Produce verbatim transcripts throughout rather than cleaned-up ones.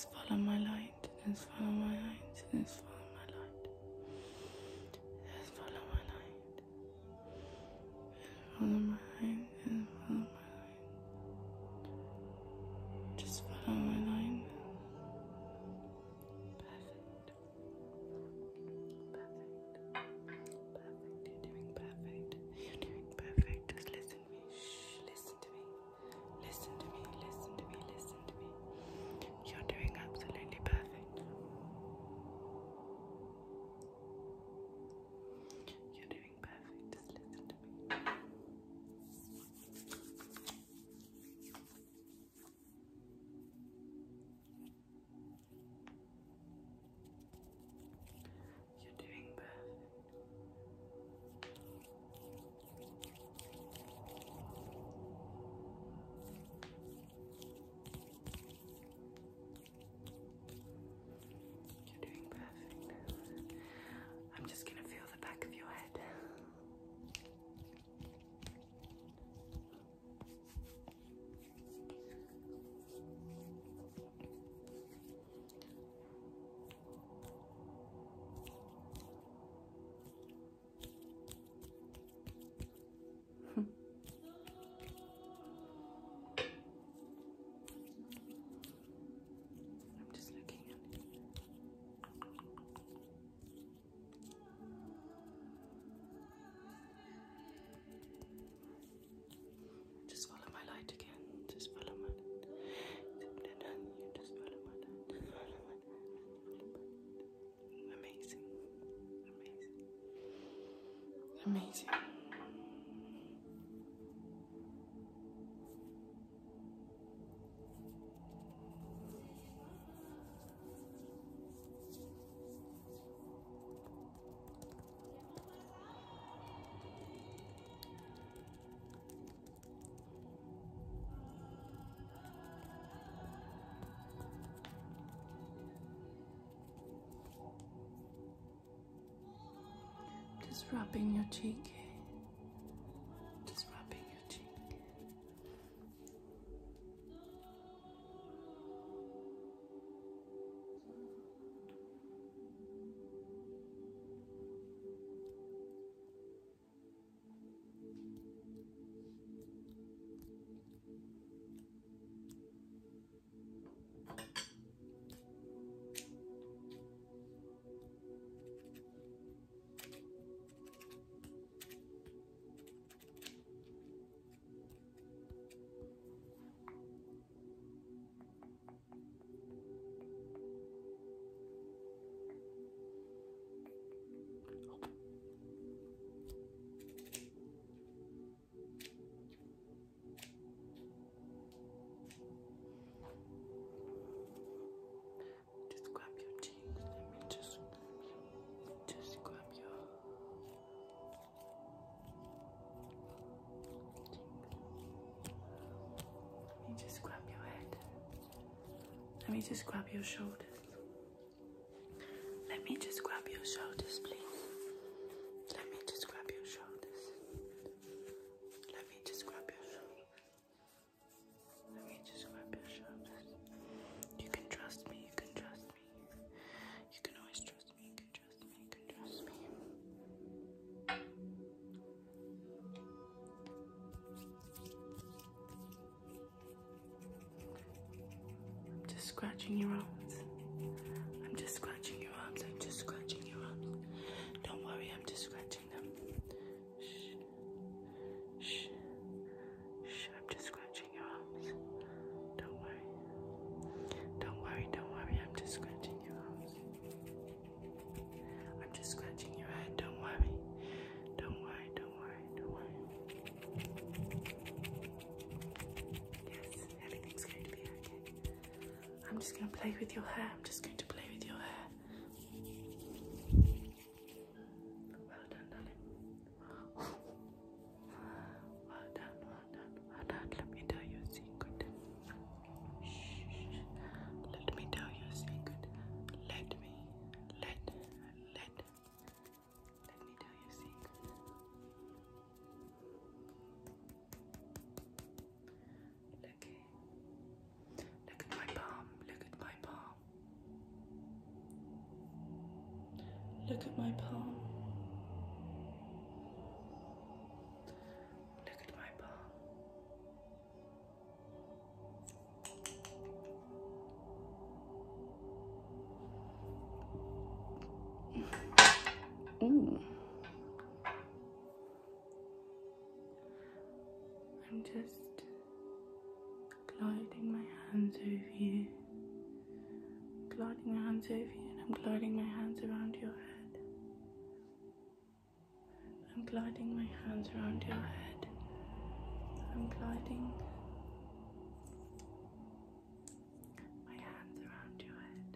Just follow my light. Just follow my light. Just follow my light. Just follow my light. Just follow my light. Just follow my light. Just follow my light. Perfect. Perfect. Perfect. You're doing perfect. You're doing perfect. Just listen to me. Shh. Listen to me. Listen to me. Listen to me. Listen to me. You're doing absolutely perfect. You're doing perfect. Just listen to me. You're doing perfect. You're doing perfect. I'm just going to feel the back of your head. I'm just looking at it. Just follow my light again. Just follow my light. You just follow my light. Just follow my light. Amazing. Amazing. Amazing. Just rubbing your cheek. Just rubbing your cheek. Just grab your cheeks. Let me just, just grab your Let me just grab your head. Let me just grab your shoulders. Let me just grab your shoulders, please. Let me just grab your shoulders. Let me just grab your shoulders. Let me just grab your shoulders. You can trust me, you can trust me. You can always trust me, you can trust me, you can trust me. I'm just scratching your arms. I'm just scratching your arms. I'm just scratching your arms. Don't worry, I'm just scratching them. Shh. Shh. Shh. I'm just scratching your arms. Don't worry. Don't worry, don't worry. I'm just scratching your arms. I'm just scratching your head. Don't worry. Don't worry, don't worry, don't worry. Yes, everything's going to be okay. I'm just going to play with your hair. I'm just going to play with your hair. Well done, darling. Well done, well done, well done. Let me tell you a secret. Shh. Let me tell you a secret. Let me, let, let, let me tell you a secret. Look here. Look at my palm. Look at my palm. Look at my palm. Look at my palm. Ooh. I'm just gliding my hands over you. Gliding my hands over you, and I'm gliding my hands around your head. I'm gliding my hands around your head. I'm gliding my hands around your head.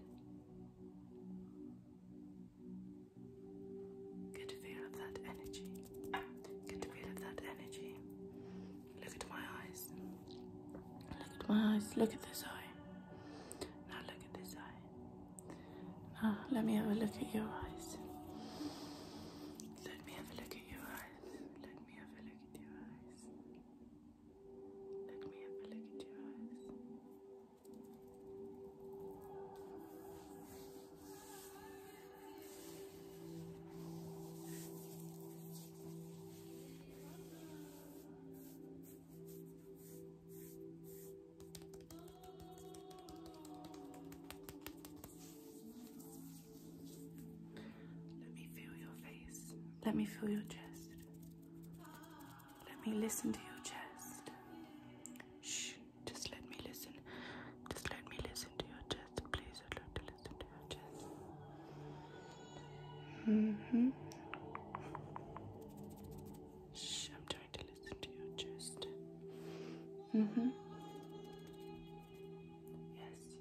Get a feel of that energy. Get a feel of that energy. Look at my eyes. Look at my eyes. Look at this eye. Now look at this eye. Now let me have a look at your eyes. Let me have a look at your eyes. Let me have a look at your eyes. Let me have a look at your eyes. Let me feel your face. Let me feel your chest. Let me listen to your chest. Shh, just let me listen. Just let me listen to your chest. Please, I'd like to listen to your chest. Mm-hmm. Shh, I'm trying to listen to your chest. Mm-hmm. Yes, yes.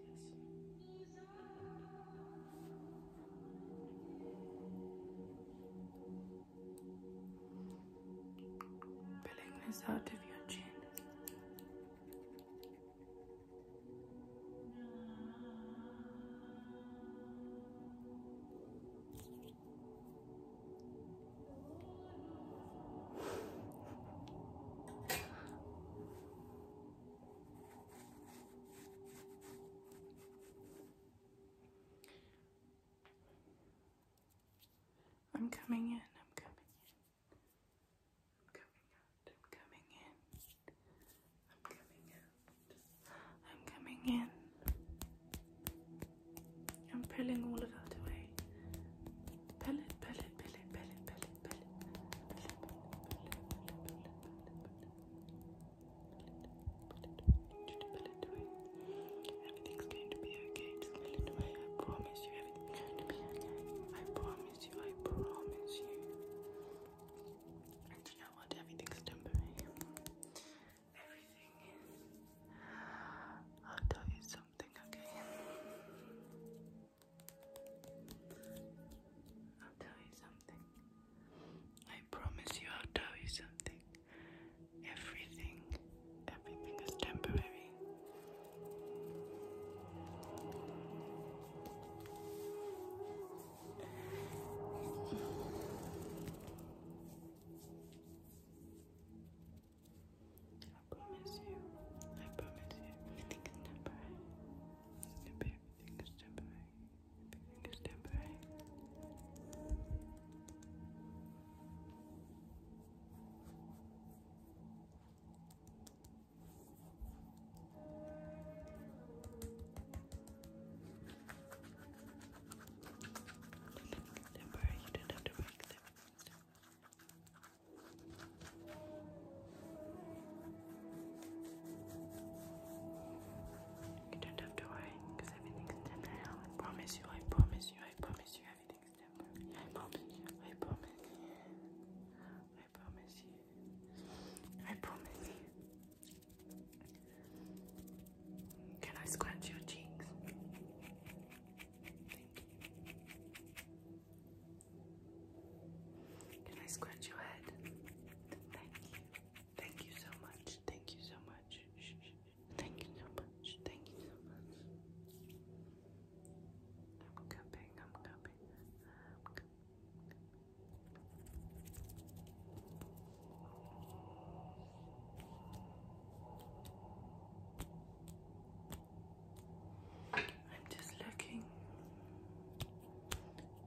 Pulling this out of your chin. I'm coming in, I'm coming in. I'm coming out, I'm coming in. I'm coming out. I'm coming in. I'm pulling all of that away. Pull it, pull it, pull it, pull it, pull it, pull it. Pull it, pull it, pull it, pull it, pull it, pull it, pull it, pull it, pull it away. Everything's going to be okay. Just pull it away. I promise you everything's going to be okay. I promise you, I promise you.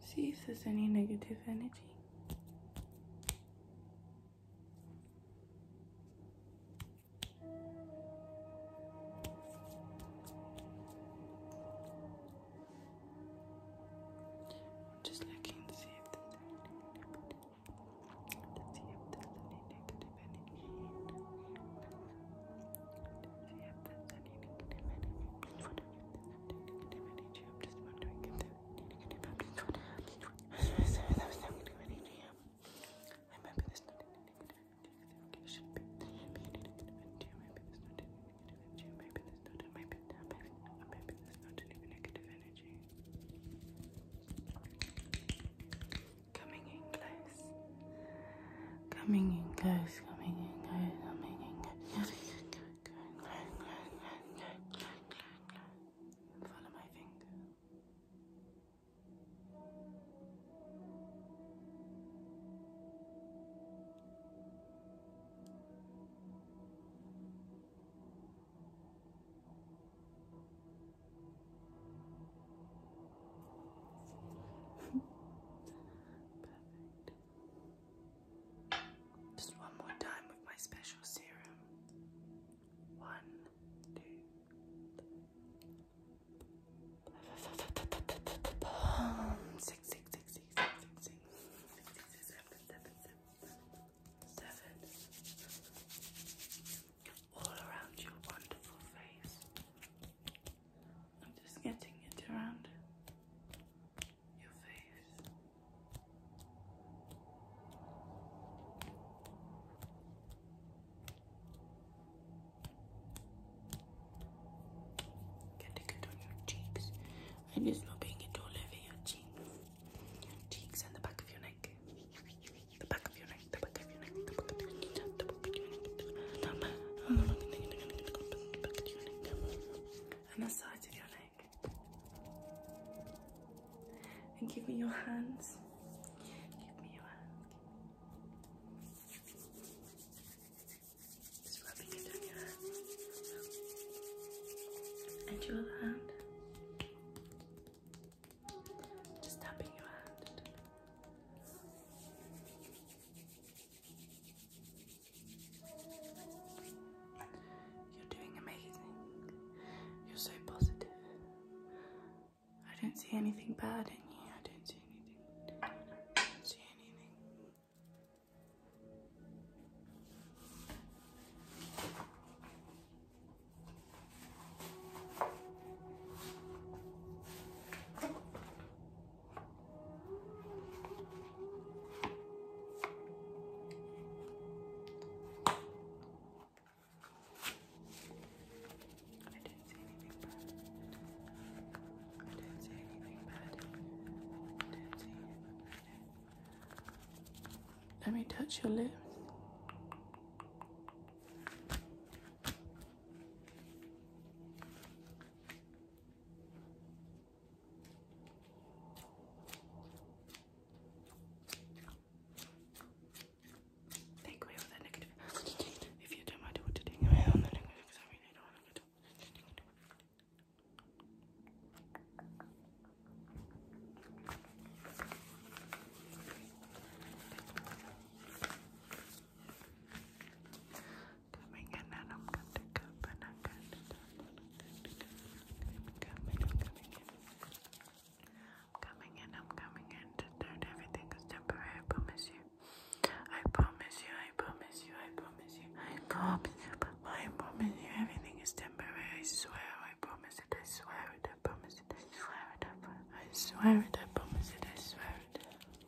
See if there's any negative energy. Just looking to see if there's any negative, to see if there's any negative energy. To see if there's any negative energy. I'm just wondering if there's any negative energy. I'm just wondering if there's any negative energy. I maybe there's not any negative energy. There should be any negative energy. Maybe there's not any negative energy. Maybe there's not. Maybe maybe maybe there's not any negative energy. Coming in close, coming in close, coming in close, coming in close. Follow my finger. Just one more time with my special serum. One, two, six, six, six, six, six, six, six, six, six, seven, seven, seven, seven. All around your wonderful face. I'm just getting it around your face. Getting it on your cheeks. And just rubbing it all over your cheeks. Cheeks and the back of your neck. The back of your neck, the back of your neck, the back of your neck, the back of your neck, the back of your neck. And the sides of your neck. And give me your hands. Give me your hands. Just rubbing it on your hand. And your other hand. Just tapping your hand. You're doing amazing. You're so positive. I don't see anything bad in you. I don't see anything. I don't see anything. Let me touch your lips. Take away all that negative. If you don't mind what to take away all the negative, because I really don't want to go. Coming in and I'm going to go and I'm going to coming in, coming in, I'm coming in to turn everything is temporary, I promise you. I promise you, I promise you, I promise you, I promise you, I promise you, everything is temporary, I swear, I promise it, I swear it, I promise it, I swear it, I swear it, I promise it, I swear it.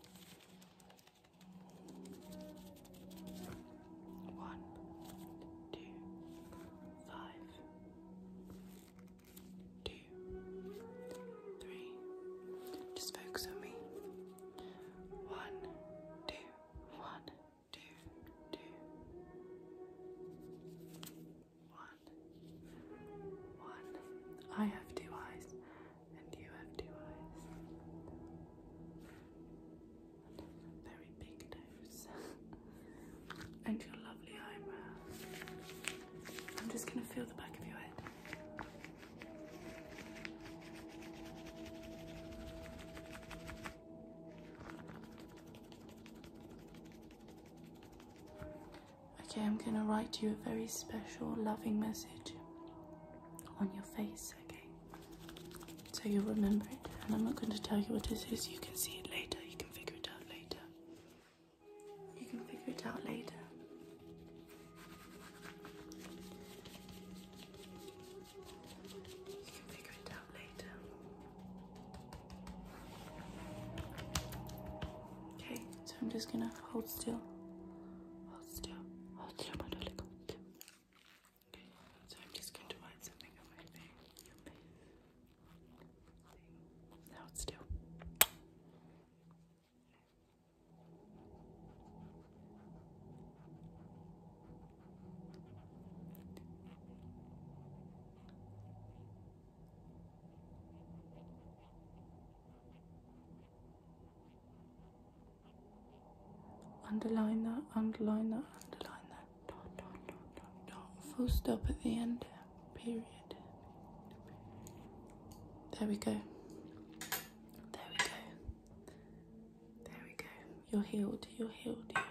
One, two, five, two, three, just focus on me. One, two, one, two, two, one, one. I have two eyes, and you have two eyes. Okay, I'm going to write you a very special, loving message on your face, okay? So you'll remember it, and I'm not going to tell you what it is. You can see it later. You can figure it out later. You can figure it out later. You can figure it out later. Okay, so I'm just going to hold still. Hold still. Hold still, my darling. Okay, so I'm just going to write something on my face. Your face. Now it's still. Underline that, underline that, underline that. Dot, dot, dot, dot, dot. Full stop at the end. Period. There we go. There we go. There we go. You're healed, you're healed, you're